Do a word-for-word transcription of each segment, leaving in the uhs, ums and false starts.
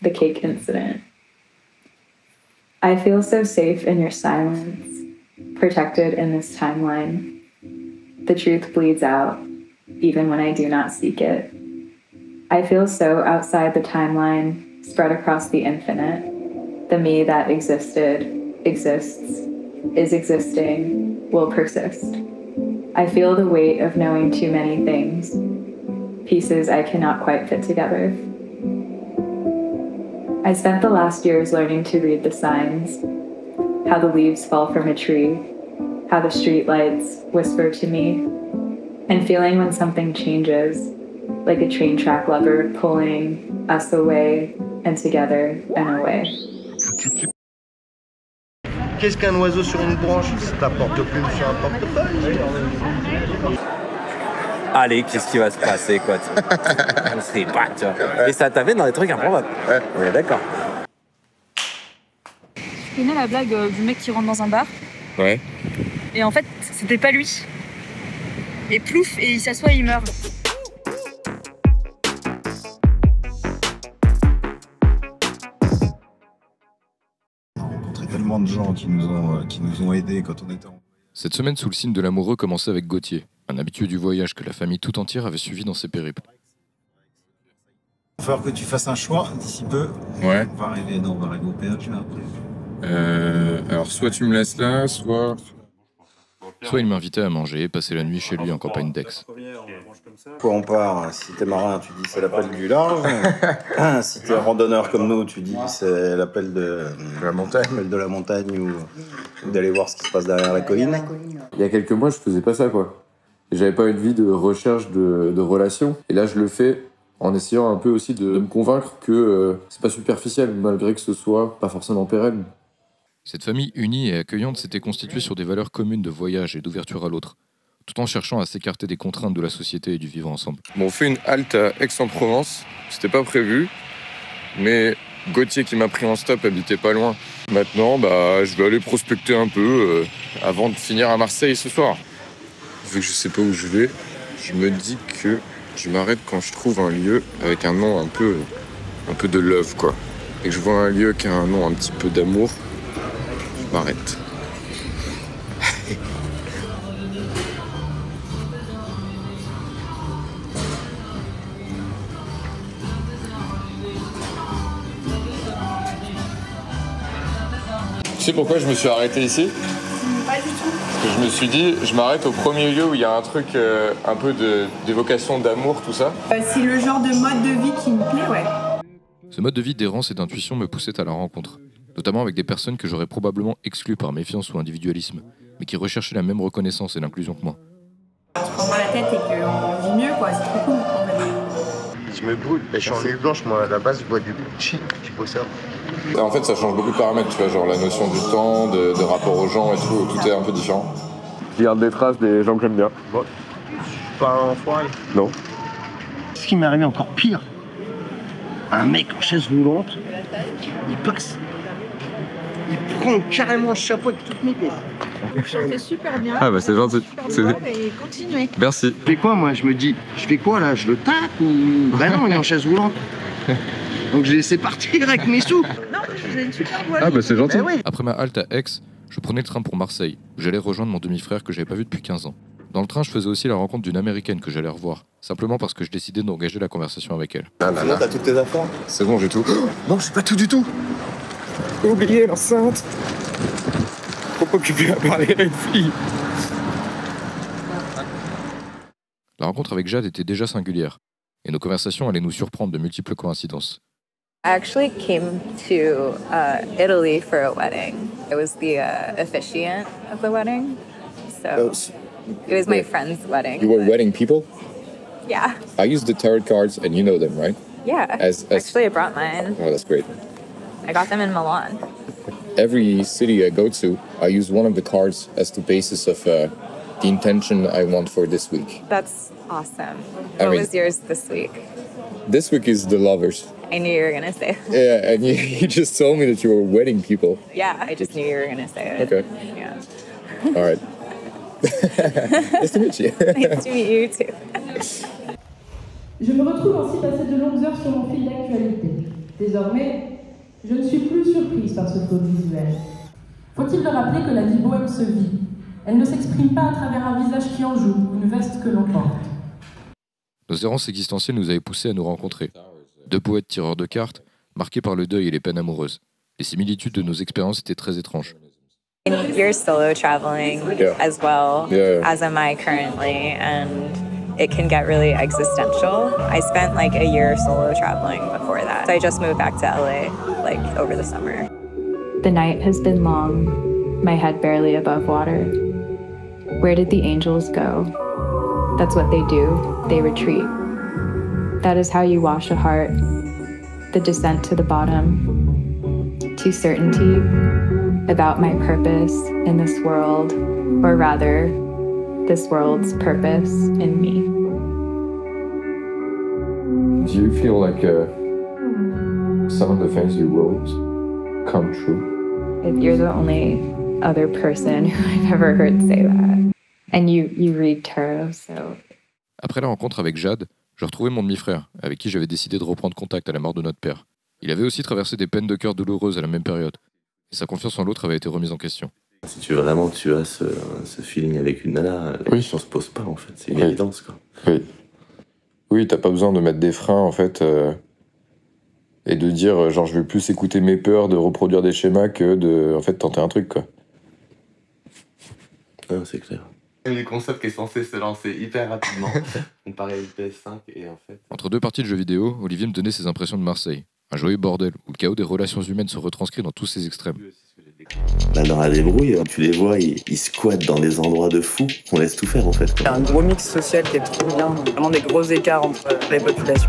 the cake incident. I feel so safe in your silence, protected in this timeline. The truth bleeds out, even when I do not seek it. I feel so outside the timeline, spread across the infinite. The me that existed, exists, is existing, will persist. I feel the weight of knowing too many things, pieces I cannot quite fit together. I spent the last years learning to read the signs, how the leaves fall from a tree, how the streetlights whisper to me, and feeling when something changes, like a train track lever pulling us away and together and away. Qu'est-ce qu'un oiseau sur une branche? C'est un porte-plume sur un portefeuille. Allez, qu'est-ce qui va se passer, quoi? On serait pas, tu vois. Et ça t'amène dans des trucs improbables. Ouais. On est d'accord. Tu connais la blague euh, du mec qui rentre dans un bar? Ouais. Et en fait, c'était pas lui. Et plouf, et il s'assoit et il meurt. On a rencontré tellement de gens qui nous ont, qui nous ont aidés quand on était en... Cette semaine sous le signe de l'amoureux commençait avec Gauthier, un habitué du voyage que la famille tout entière avait suivi dans ses périples. Il va falloir que tu fasses un choix d'ici peu. Ouais. On va arriver, non, on va arriver au péage là après. Euh, alors soit tu me laisses là, soit... Soit il m'invitait à manger et passer la nuit chez lui en campagne d'Aix. Quoi on part? Si t'es marin, tu dis c'est l'appel du large. Si t'es randonneur comme nous, tu dis c'est l'appel de la montagne, de la montagne ou d'aller voir ce qui se passe derrière la colline. Il y a quelques mois, je faisais pas ça, quoi. J'avais pas une vie de recherche de, de relations. Et là, je le fais en essayant un peu aussi de, de me convaincre que euh, c'est pas superficiel, malgré que ce soit pas forcément pérenne. Cette famille unie et accueillante s'était constituée sur des valeurs communes de voyage et d'ouverture à l'autre, tout en cherchant à s'écarter des contraintes de la société et du vivre ensemble. Bon, on fait une halte à Aix-en-Provence, c'était pas prévu, mais Gauthier qui m'a pris en stop habitait pas loin. Maintenant, bah, je vais aller prospecter un peu euh, avant de finir à Marseille ce soir. Vu que je sais pas où je vais, je me dis que je m'arrête quand je trouve un lieu avec un nom un peu, un peu de love, quoi. Et que je vois un lieu qui a un nom un petit peu d'amour, je m'arrête. Tu sais pourquoi je me suis arrêté ici? Pas du tout. Parce que je me suis dit, je m'arrête au premier lieu où il y a un truc euh, un peu de, d'évocation d'amour, tout ça. Euh, c'est le genre de mode de vie qui me plaît, ouais. Ce mode de vie d'errance et d'intuition me poussait à la rencontre, notamment avec des personnes que j'aurais probablement exclues par méfiance ou individualisme, mais qui recherchaient la même reconnaissance et l'inclusion que moi. On se prend pas la tête et qu'on vit mieux, quoi. C'est trop cool. Je me brûle, je suis en nuit blanche, moi à la base je bois du bullshit, tu bois ça. En fait, ça change beaucoup de paramètres, tu vois, genre la notion du temps, de, de rapport aux gens et tout, tout est un peu différent. Je garde des traces des gens que j'aime bien. Bon, je suis pas un enfoiré. Non. Ce qui m'est arrivé encore pire, un mec en chaise roulante, il passe, il prend carrément le chapeau avec toutes mes pièces. Vous chantez super bien. Ah bah c'est gentil. C'est drôle et continuez. Merci. Je fais quoi, moi? Je me dis, je fais quoi là? Je le tape ou... Bah non, il est en chaise roulante. Donc j'ai laissé partir avec mes sous. Non, j'ai une super voix. Ah bah c'est gentil. Eh oui. Après ma halte à Aix, je prenais le train pour Marseille, où j'allais rejoindre mon demi-frère que j'avais pas vu depuis quinze ans. Dans le train, je faisais aussi la rencontre d'une américaine que j'allais revoir, simplement parce que je décidais d'engager la conversation avec elle. Ah là là, t'as toutes tes affaires? C'est bon, j'ai tout. Non, j'ai pas tout du tout. J'ai oublié l'enceinte. Trop occupé à parler à une fille. La rencontre avec Jade était déjà singulière, et nos conversations allaient nous surprendre de multiples coïncidences. I actually came to uh, Italy for a wedding. I was the uh, officiant of the wedding, so it was my friend's wedding. You were wedding people? Yeah, I use the tarot cards and you know them, right? yeah. As, as... Actually, I brought mine. Oh, that's great. I got them in Milan. Every city I go to, I use one of the cards as the basis of uh, the intention I want for this week. That's awesome. I What mean- was yours this week? This week is the lovers. I knew you were gonna say it. Yeah, and you, you just told me that you were wedding people. Yeah, I just knew you were gonna say it. Okay. Yeah. All right. Nice to meet you. Nice to meet you too. Je me retrouve ainsi passer de longues heures sur mon fil d'actualité. Désormais, je ne suis plus surprise par ce flot visuel. Faut-il le rappeler que la vie bohème se vit? Elle ne s'exprime pas à travers un visage qui en joue ou une veste que l'on porte. Nos errances existentielles nous avaient poussés à nous rencontrer. Deux poètes tireurs de cartes, marqués par le deuil et les peines amoureuses. Les similitudes de nos expériences étaient très étranges. You're solo traveling Yeah. as well, Yeah. as am I currently, and it can get really existential. I spent like a year solo traveling before that. So I just moved back to L A like over the summer. The night has been long, my head barely above water. Where did the angels go? That's what they do, they retreat. That is how you wash a heart, the descent to the bottom, to certainty about my purpose in this world, or rather, this world's purpose in me. Do you feel like uh, some of the things you wrote come true? If you're the only other person who I've ever heard say that. And you, you read tarot, so... Après la rencontre avec Jade, je retrouvais mon demi-frère, avec qui j'avais décidé de reprendre contact à la mort de notre père. Il avait aussi traversé des peines de cœur douloureuses à la même période, et sa confiance en l'autre avait été remise en question. Si tu vraiment tu as ce, ce feeling avec une nana, la Oui. question se pose pas en fait, c'est une Oui. évidence quoi. Oui. Oui, t'as pas besoin de mettre des freins en fait euh, et de dire euh, genre je vais plus écouter mes peurs de reproduire des schémas que de en fait tenter un truc quoi. Ah, c'est clair. Le concept qui est censé se lancer hyper rapidement, comparé à une P S cinq et en fait... Entre deux parties de jeux vidéo, Olivier me donnait ses impressions de Marseille. Un joyeux bordel, où le chaos des relations humaines se retranscrit dans tous ses extrêmes. Là dans la débrouille, tu les vois, ils, ils squattent dans des endroits de fous, on laisse tout faire en fait. Il y a un gros mix social qui est trop bien, vraiment des gros écarts entre les populations.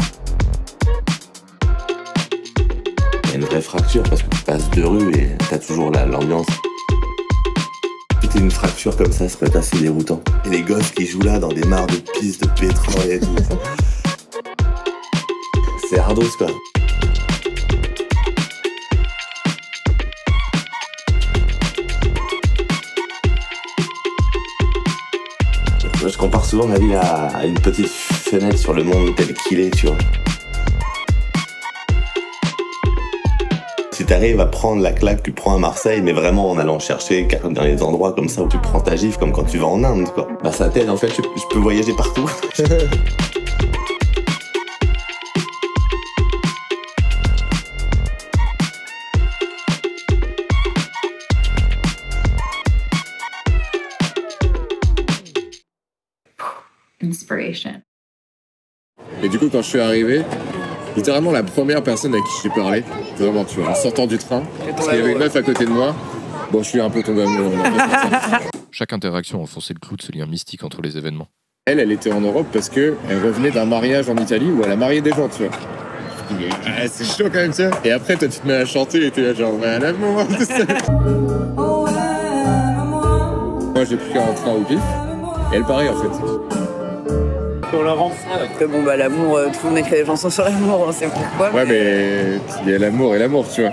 Il y a une vraie fracture parce que tu passes deux rues et t'as toujours la- l'ambiance. Putain, une fracture comme ça, ça peut être assez déroutant. Et les gosses qui jouent là dans des mares de pistes de pétrole et tout. C'est hardos quoi. Moi, je compare souvent ma vie à, à une petite fenêtre sur le monde tel qu'il est, tu vois. Si t'arrives à prendre la claque, tu prends à Marseille, mais vraiment en allant chercher dans les endroits comme ça où tu prends ta gifle, comme quand tu vas en Inde, quoi. Bah ça t'aide, en fait, je, je peux voyager partout. Inspiration. Et du coup, quand je suis arrivé, littéralement la première personne à qui j'ai parlé, vraiment, tu vois, en sortant du train, parce qu'il y avait une meuf à côté de moi, bon, je suis un peu tombé amoureux. on a fait ça. Chaque interaction enfonçait le clou de ce lien mystique entre les événements. Elle, elle était en Europe parce qu'elle revenait d'un mariage en Italie où elle a marié des gens, tu vois. Ah, c'est chaud quand même, ça. Et après, toi, tu te mets à chanter et t'es là, genre, ouais, à l'amour, tout ça. Moi, j'ai pris un train au pif, et elle pareil, en fait. Pour leur enfant. Après, bon, bah, l'amour, euh, tout le monde écrit des chansons sur l'amour, on sait pourquoi. Ouais, mais il y a l'amour et l'amour, tu vois.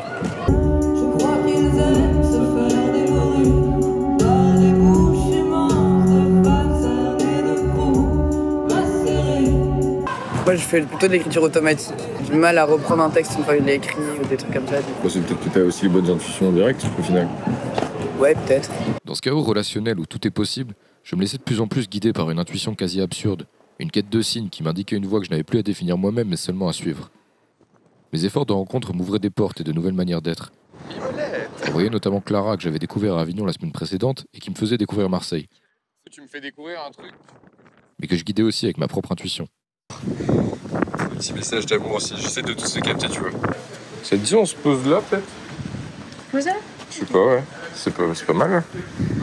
Moi, je fais plutôt de l'écriture automatique. J'ai du mal à reprendre un texte une fois qu'il est écrit ou des trucs comme ça. Bon, c'est peut-être que t'as aussi les bonnes intuitions en direct, au final. Ouais, peut-être. Dans ce chaos relationnel où tout est possible, je me laissais de plus en plus guider par une intuition quasi absurde, une quête de signes qui m'indiquait une voie que je n'avais plus à définir moi-même mais seulement à suivre. Mes efforts de rencontre m'ouvraient des portes et de nouvelles manières d'être. Je voyais notamment Clara que j'avais découvert à Avignon la semaine précédente et qui me faisait découvrir Marseille, Tu me fais découvrir un truc. mais que je guidais aussi avec ma propre intuition. Un petit message d'amour aussi, j'essaie de tous les capter, tu vois. Ça te dit, on se pose là, peut-être? Vous êtes Je sais pas, ouais. C'est pas, c'est pas mal, hein.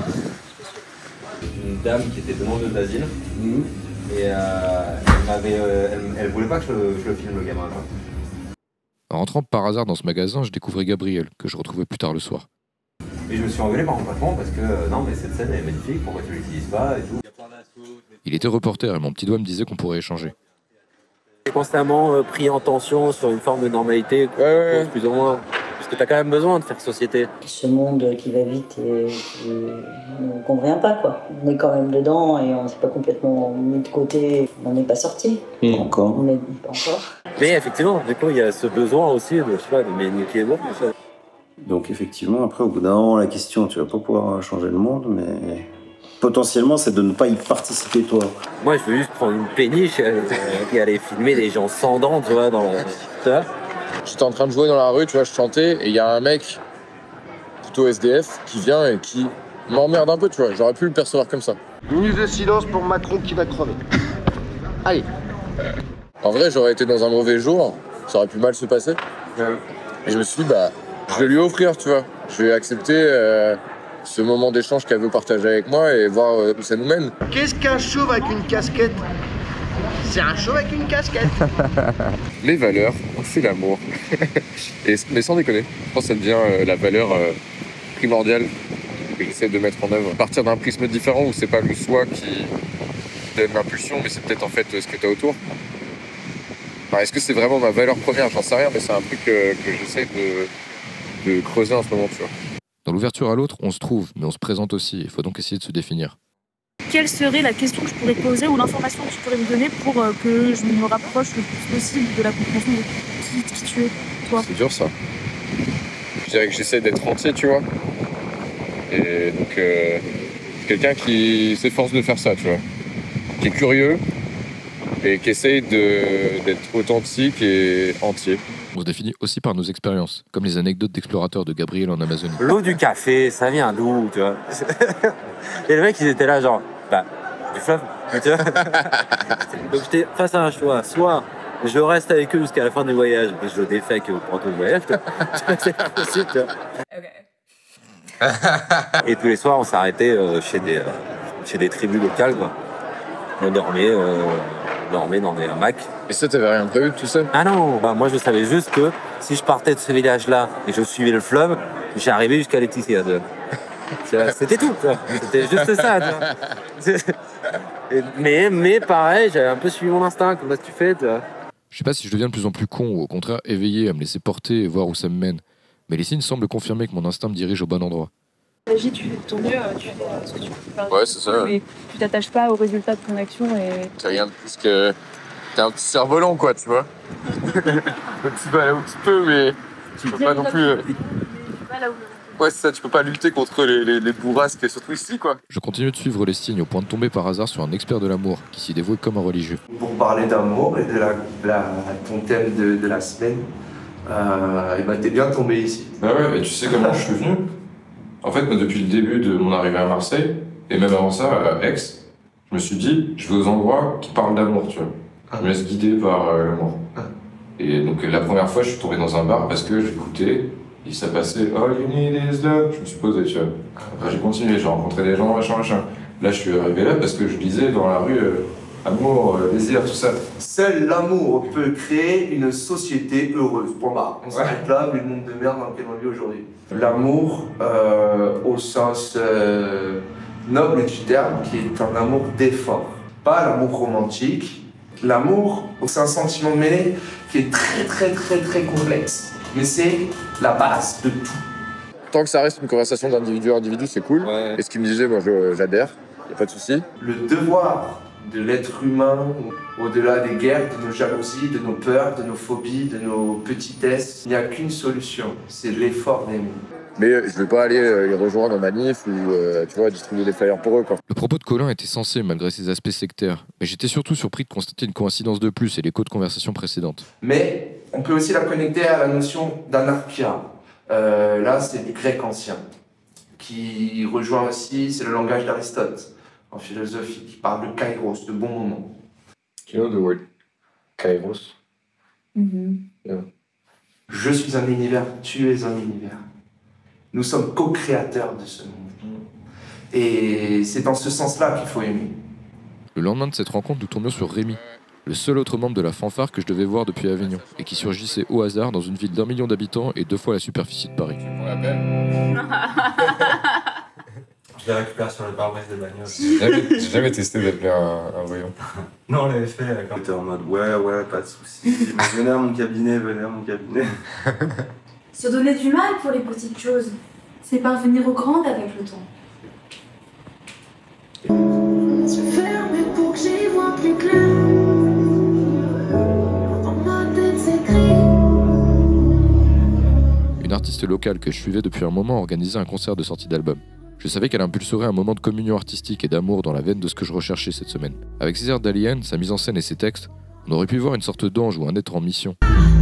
Une dame qui était demandeuse d'asile. Et euh, elle, m'avait, euh, elle, elle voulait pas que je, je le filme, le gamin. Quoi. En rentrant par hasard dans ce magasin, je découvrais Gabriel, que je retrouvais plus tard le soir. Et je me suis engueulé par mon patron parce que euh, non, mais cette scène elle est magnifique, pourquoi tu l'utilises pas et tout. Il était reporter et mon petit doigt me disait qu'on pourrait échanger. J'ai constamment euh, pris en tension sur une forme de normalité, ouais, ouais. plus ou moins. que t'as quand même besoin de faire société. Ce monde qui va vite et qui ne convient pas, quoi. On est quand même dedans et on s'est pas complètement mis de côté, on n'est pas sorti. Mmh. Encore. On n'est pas encore. Mais effectivement, du coup, il y a ce besoin aussi de, je sais pas, de m'éduquer. Donc effectivement, après, au bout d'un moment, la question, tu vas pas pouvoir changer le monde, mais potentiellement, c'est de ne pas y participer, toi. Moi, je veux juste prendre une péniche et aller, et aller filmer les gens sans dents, tu vois, dans la... Tu vois ? J'étais en train de jouer dans la rue, tu vois, je chantais, et il y a un mec, plutôt S D F, qui vient et qui m'emmerde un peu, tu vois. J'aurais pu le percevoir comme ça. Minute de silence pour Macron qui va crever. Allez. En vrai, j'aurais été dans un mauvais jour, ça aurait pu mal se passer. Et je me suis dit, bah, je vais lui offrir, tu vois. Je vais accepter euh, ce moment d'échange qu'elle veut partager avec moi et voir euh, où ça nous mène. Qu'est-ce qu'un chauve avec une casquette? C'est un chauve avec une casquette. Les valeurs, c'est l'amour. Et, mais sans déconner, je pense que ça devient euh, la valeur euh, primordiale que j'essaie de mettre en œuvre. À partir d'un prisme différent où c'est pas le soi qui donne l'impulsion, mais c'est peut-être en fait ce que tu as autour. Enfin, est-ce que c'est vraiment ma valeur première? J'en sais rien, mais c'est un truc que, que j'essaie de, de creuser en ce moment, tu vois. Dans l'ouverture à l'autre, on se trouve, mais on se présente aussi. Il faut donc essayer de se définir. Quelle serait la question que je pourrais te poser ou l'information que tu pourrais me donner pour euh, que je me rapproche le plus possible de la compréhension de qui, qui tu es, toi? C'est dur, ça. Je dirais que j'essaie d'être entier, tu vois. Et donc, euh, quelqu'un qui s'efforce de faire ça, tu vois. Qui est curieux et qui essaye de, d'être authentique et entier. On se définit aussi par nos expériences, comme les anecdotes d'explorateurs de Gabriel en Amazonie. L'eau du café, ça vient d'où, tu vois? Et le mec, ils étaient là, genre, bah, du fleuve, tu vois. Donc j'étais face à un choix, soit je reste avec eux jusqu'à la fin du voyage, et je défèque pendant tout le voyage, tu vois. C'est pas possible, tu vois. Et tous les soirs, on s'arrêtait euh, chez, des, euh, chez des tribus locales, quoi. On dormait, euh, on dormait dans des hamacs. Et ça, t'avais rien prévu de tout ça? Ah non, bah, moi je savais juste que si je partais de ce village-là et je suivais le fleuve, j'arrivais jusqu'à Laetitia. C'était tout, tu vois. C'était juste ça, tu vois. Mais, mais pareil, j'avais un peu suivi mon instinct, comment tu fais, tu vois. Je sais pas si je deviens de plus en plus con ou au contraire éveillé à me laisser porter et voir où ça me mène. Mais les signes semblent confirmer que mon instinct me dirige au bon endroit. Agis, tu fais de ton mieux, tu fais ce que tu peux faire. Ouais, c'est ça. Mais tu t'attaches pas au résultat de ton action et... C'est rien de plus que... T'es un petit cerf-volant, quoi, tu vois. Tu peux aller où tu peux, mais tu peux pas non plus... Ouais, c'est ça, tu peux pas lutter contre les, les, les bourrasques, surtout ici, quoi. Je continue de suivre les signes au point de tomber par hasard sur un expert de l'amour qui s'y dévoue comme un religieux. Pour parler d'amour et de la, la, ton thème de, de la semaine, euh, et bah t'es bien tombé ici. Bah ouais, et tu sais comment je suis venu? En fait, moi, depuis le début de mon arrivée à Marseille, et même avant ça, à Aix, je me suis dit, je vais aux endroits qui parlent d'amour, tu vois. Je me laisse guider par euh, l'amour. Et donc, la première fois, je suis tombé dans un bar parce que j'écoutais, et ça passait, oh, you need is love. Je me suis posé, tu vois. Après, j'ai continué, j'ai rencontré des gens, machin, machin. Là, je suis arrivé là parce que je lisais dans la rue, euh, amour, euh, désir, tout ça. Seul l'amour peut créer une société heureuse. Bon bah, on s'arrête là, vu le monde de merde dans lequel on vit aujourd'hui. L'amour, euh, au sens euh, noble du terme, qui est un amour d'effort. Pas l'amour romantique. L'amour, c'est un sentiment mêlé qui est très très très très complexe. Mais c'est la base de tout. Tant que ça reste une conversation d'individu à individu, c'est cool. Ouais. Et ce qu'il me disait, moi j'adhère, y a pas de souci. Le devoir de l'être humain, au-delà des guerres, de nos jalousies, de nos peurs, de nos phobies, de nos petitesses, il n'y a qu'une solution, c'est l'effort d'aimer. Mais je vais pas aller les rejoindre en manif ou euh, tu vois, distribuer des flyers pour eux, quoi. Le propos de Colin était sensé malgré ses aspects sectaires, mais j'étais surtout surpris de constater une coïncidence de plus et l'écho de conversation précédente. Mais on peut aussi la connecter à la notion d'anarchia. Euh, là, c'est du grec ancien, qui rejoint aussi, c'est le langage d'Aristote, en philosophie, qui parle de kairos, de bon moment. You know the word kairos? Mm-hmm. Yeah. Je suis un univers, tu es un univers. Nous sommes co-créateurs de ce monde. Et c'est dans ce sens-là qu'il faut aimer. Le lendemain de cette rencontre, nous tombions sur Rémi, le seul autre membre de la fanfare que je devais voir depuis Avignon, et qui surgissait au hasard dans une ville d'un million d'habitants et deux fois la superficie de Paris. Je les récupère sur le pare-brise de bagnole. J'ai jamais, j'ai jamais testé d'appeler un, un voyant. Non, on l'avait fait quand t'es en mode ouais, ouais, pas de soucis. Venez à mon cabinet, venez à mon cabinet. Se donner du mal pour les petites choses, c'est parvenir aux grandes avec le temps. Je ferme pour que j'y vois plus clair. Dans ma tête s'écrit. Une artiste locale que je suivais depuis un moment organisait un concert de sortie d'album. Je savais qu'elle impulserait un moment de communion artistique et d'amour dans la veine de ce que je recherchais cette semaine. Avec ses airs d'alien, sa mise en scène et ses textes, on aurait pu voir une sorte d'ange ou un être en mission.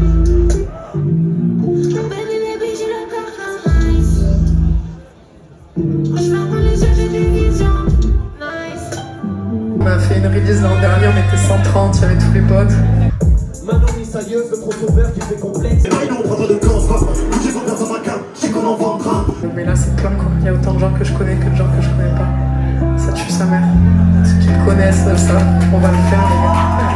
On a fait une release l'an dernier, on était cent trente, il y avait tous les potes. Manon mitrailleuse, le crossover qui fait complexe. Mais là c'est plein quoi, il y a autant de gens que je connais que de gens que je connais pas. Ça tue sa mère. Ceux qui me connaissent, ça, on va le faire les gars.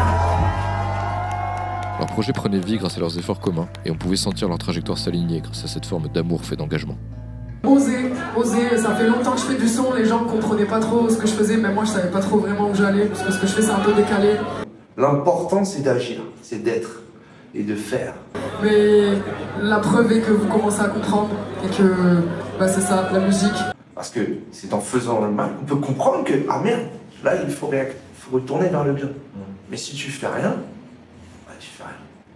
Leur projet prenait vie grâce à leurs efforts communs, et on pouvait sentir leur trajectoire s'aligner grâce à cette forme d'amour fait d'engagement. Oser, oser, ça fait longtemps que je fais du son, les gens comprenaient pas trop ce que je faisais, mais moi je savais pas trop vraiment où j'allais, parce que ce que je fais c'est un peu décalé. L'important c'est d'agir, c'est d'être et de faire. Mais la preuve est que vous commencez à comprendre, et que bah, c'est ça, la musique. Parce que c'est en faisant le mal qu'on peut comprendre que, ah merde, là il faut, réac- faut retourner vers le bien. Mais si tu fais rien, bah, tu fais rien.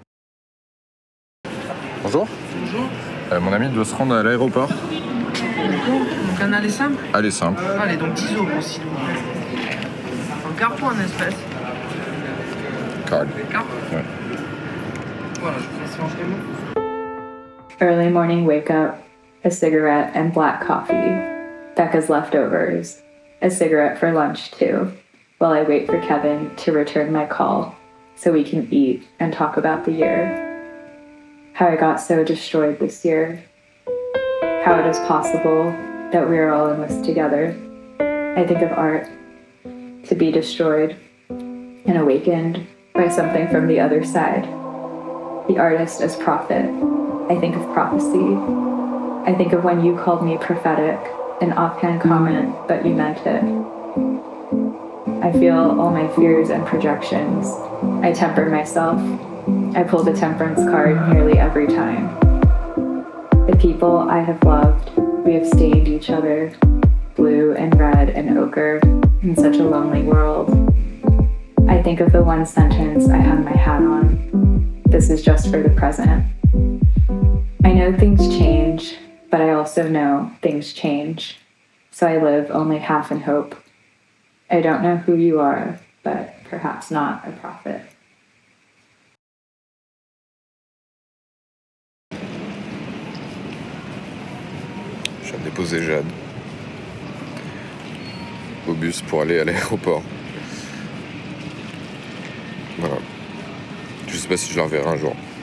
Bonjour. Bonjour. Euh, mon ami doit se rendre à l'aéroport. D'accord. Donc un aller simple. Allez, simple. Allez, donc dix euros s'il vous plaît. En carte ou en espèce? Card. Carte. Ouais. Voilà, je fais ça en paiement. Early morning wake up, a cigarette and black coffee, Becca's leftovers, a cigarette for lunch too, while I wait for Kevin to return my call so we can eat and talk about the year. How I got so destroyed this year. How it is possible that we are all in this together. I think of art to be destroyed and awakened by something from the other side. The artist as prophet. I think of prophecy. I think of when you called me prophetic, an offhand comment, but you meant it. I feel all my fears and projections. I temper myself. I pull the temperance card nearly every time. The people I have loved, we have stained each other, blue and red and ochre, in such a lonely world. I think of the one sentence I hung my hat on. This is just for the present. I know things change, but I also know things change. So I live only half in hope. I don't know who you are, but perhaps not a prophet. Je viens de déposer Jade au bus pour aller à l'aéroport. Voilà. Je sais pas si je la reverrai un jour.